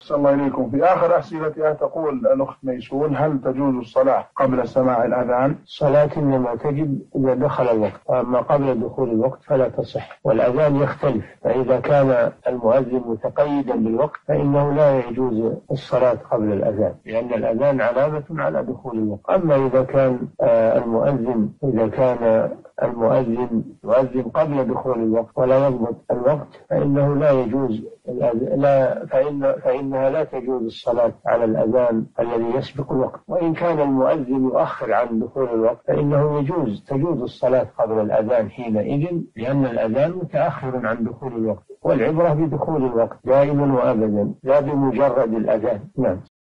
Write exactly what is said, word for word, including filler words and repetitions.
صلى الله عليكم. في آخر أسئلتها تقول الأخت ميسون: هل تجوز الصلاة قبل سماع الأذان؟ الصلاة إنما تجب إذا دخل الوقت، أما قبل دخول الوقت فلا تصح. والأذان يختلف، فإذا كان المؤذن متقيدا بالوقت فإنه لا يجوز الصلاة قبل الأذان، لأن الأذان علامة على دخول الوقت. أما إذا كان المؤذن إذا كان المؤذن يؤذن قبل دخول الوقت ولا يضبط الوقت فإنه لا يجوز لا فإن فإنها لا تجوز الصلاة على الأذان الذي يسبق الوقت. وإن كان المؤذن يؤخر عن دخول الوقت فإنه يجوز تجوز الصلاة قبل الأذان حينئذ، لأن الأذان متأخر عن دخول الوقت، والعبرة بدخول الوقت دائما وأبدا لا بمجرد الأذان. نعم.